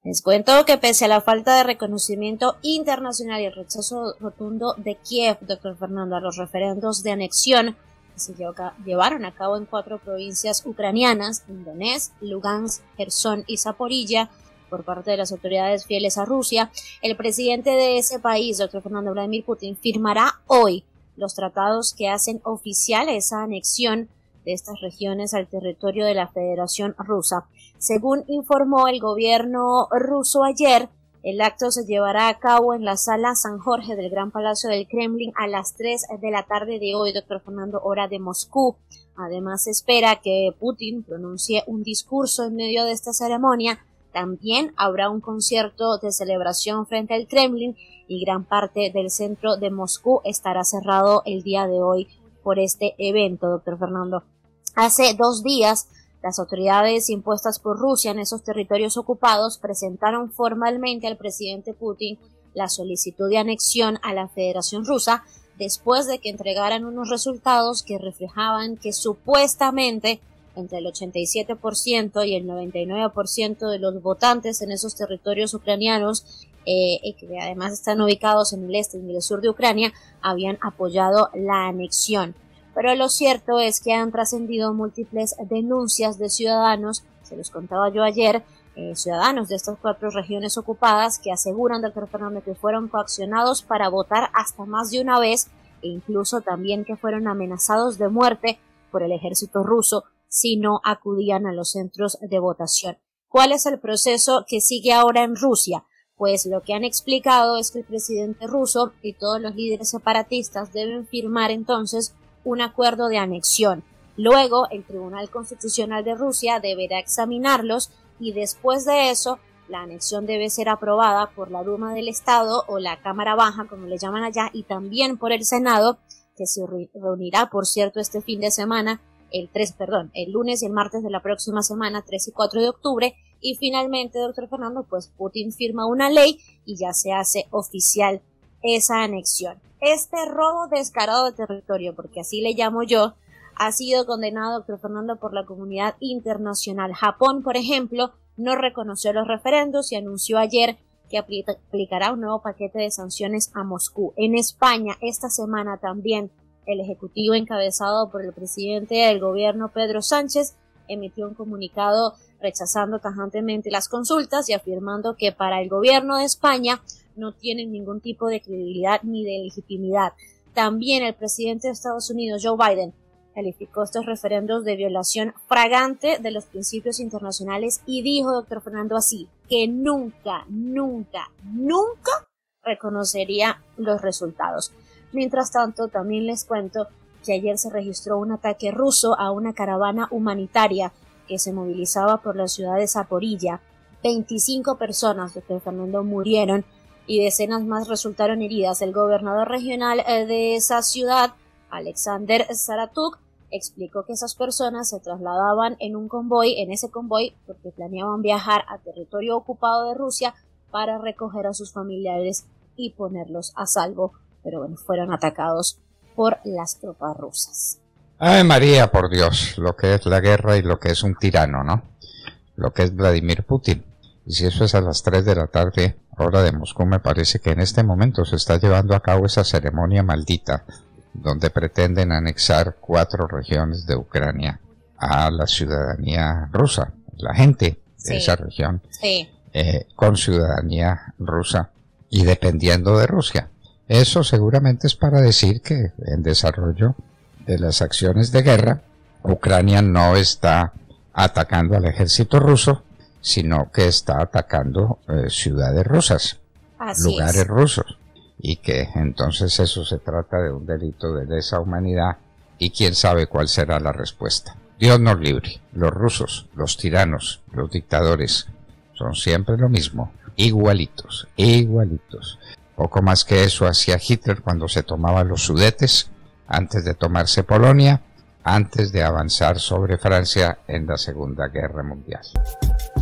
Les cuento que pese a la falta de reconocimiento internacional y el rechazo rotundo de Kiev, doctor Fernando, a los referendos de anexión que se llevaron a cabo en 4 provincias ucranianas, en Donetsk, Lugansk, Jersón y Zaporilla, por parte de las autoridades fieles a Rusia, el presidente de ese país, doctor Fernando Vladimir Putin, firmará hoy los tratados que hacen oficial esa anexión de estas regiones al territorio de la Federación Rusa. Según informó el gobierno ruso ayer, el acto se llevará a cabo en la Sala San Jorge del Gran Palacio del Kremlin a las 3 de la tarde de hoy, doctor Fernando, hora de Moscú. Además, se espera que Putin pronuncie un discurso en medio de esta ceremonia. También habrá un concierto de celebración frente al Kremlin y gran parte del centro de Moscú estará cerrado el día de hoy por este evento, doctor Fernando. Hace 2 días, las autoridades impuestas por Rusia en esos territorios ocupados presentaron formalmente al presidente Putin la solicitud de anexión a la Federación Rusa después de que entregaran unos resultados que reflejaban que supuestamente entre el 87% y el 99% de los votantes en esos territorios ucranianos, que además están ubicados en el este y en el sur de Ucrania, habían apoyado la anexión. Pero lo cierto es que han trascendido múltiples denuncias de ciudadanos, se los contaba yo ayer, ciudadanos de estas 4 regiones ocupadas que aseguran, doctor Fernando, que fueron coaccionados para votar hasta más de una vez e incluso también que fueron amenazados de muerte por el ejército ruso si no acudían a los centros de votación. ¿Cuál es el proceso que sigue ahora en Rusia? Pues lo que han explicado es que el presidente ruso y todos los líderes separatistas deben firmar entonces un acuerdo de anexión. Luego, el Tribunal Constitucional de Rusia deberá examinarlos y después de eso, la anexión debe ser aprobada por la Duma del Estado o la Cámara Baja, como le llaman allá, y también por el Senado, que se reunirá, por cierto, este fin de semana, el lunes y el martes de la próxima semana, 3 y 4 de octubre, y finalmente, doctor Fernando, pues Putin firma una ley y ya se hace oficial esa anexión. Este robo descarado de territorio, porque así le llamo yo, ha sido condenado, doctor Fernando, por la comunidad internacional. Japón, por ejemplo, no reconoció los referendos y anunció ayer que aplicará un nuevo paquete de sanciones a Moscú. En España, esta semana también, el Ejecutivo encabezado por el presidente del gobierno, Pedro Sánchez, emitió un comunicado rechazando tajantemente las consultas y afirmando que para el gobierno de España no tienen ningún tipo de credibilidad ni de legitimidad. También el presidente de Estados Unidos, Joe Biden, calificó estos referendos de violación flagrante de los principios internacionales y dijo, doctor Fernando, así, que nunca reconocería los resultados. Mientras tanto, también les cuento que ayer se registró un ataque ruso a una caravana humanitaria que se movilizaba por la ciudad de Zaporilla. 25 personas, doctor Fernando, murieron y decenas más resultaron heridas. El gobernador regional de esa ciudad, Alexander Saratuk, explicó que esas personas se trasladaban en ese convoy, porque planeaban viajar a territorio ocupado de Rusia para recoger a sus familiares y ponerlos a salvo, pero bueno, fueron atacados por las tropas rusas. Ave María, por Dios, lo que es la guerra y lo que es un tirano, ¿no? Lo que es Vladimir Putin. Y si eso es a las 3 de la tarde, hora de Moscú, me parece que en este momento se está llevando a cabo esa ceremonia maldita, donde pretenden anexar 4 regiones de Ucrania a la ciudadanía rusa, la gente de esa región, con ciudadanía rusa y dependiendo de Rusia. Eso seguramente es para decir que en desarrollo de las acciones de guerra, Ucrania no está atacando al ejército ruso, sino que está atacando ciudades rusas, lugares rusos, y que entonces eso se trata de un delito de lesa humanidad y quién sabe cuál será la respuesta. Dios nos libre. Los rusos, los tiranos, los dictadores son siempre lo mismo, igualitos. Poco más que eso hacía Hitler cuando se tomaba los Sudetes, antes de tomarse Polonia, antes de avanzar sobre Francia en la Segunda Guerra Mundial.